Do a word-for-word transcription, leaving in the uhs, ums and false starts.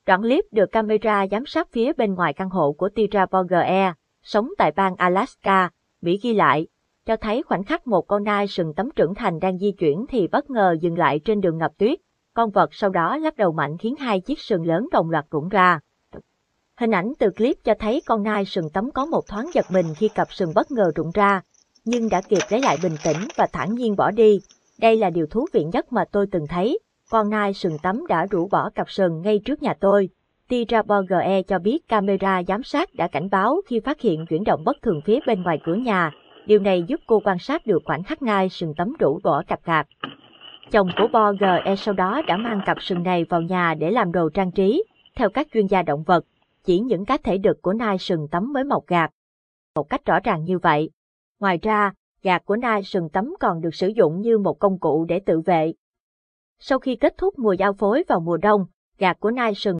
Đoạn clip được camera giám sát phía bên ngoài căn hộ của Tira Borger, sống tại bang Alaska, Mỹ ghi lại, cho thấy khoảnh khắc một con nai sừng tấm trưởng thành đang di chuyển thì bất ngờ dừng lại trên đường ngập tuyết. Con vật sau đó lắc đầu mạnh khiến hai chiếc sừng lớn đồng loạt rụng ra. Hình ảnh từ clip cho thấy con nai sừng tấm có một thoáng giật mình khi cặp sừng bất ngờ rụng ra, nhưng đã kịp lấy lại bình tĩnh và thản nhiên bỏ đi. Đây là điều thú vị nhất mà tôi từng thấy. Con nai sừng tấm đã rũ bỏ cặp sừng ngay trước nhà tôi. Tira Borger cho biết camera giám sát đã cảnh báo khi phát hiện chuyển động bất thường phía bên ngoài cửa nhà. Điều này giúp cô quan sát được khoảnh khắc nai sừng tấm rũ bỏ cặp cạp. Chồng của Borger sau đó đã mang cặp sừng này vào nhà để làm đồ trang trí. Theo các chuyên gia động vật, chỉ những cá thể đực của nai sừng tấm mới mọc gạc một cách rõ ràng như vậy. Ngoài ra, gạc của nai sừng tấm còn được sử dụng như một công cụ để tự vệ. Sau khi kết thúc mùa giao phối vào mùa đông, gạc của nai sừng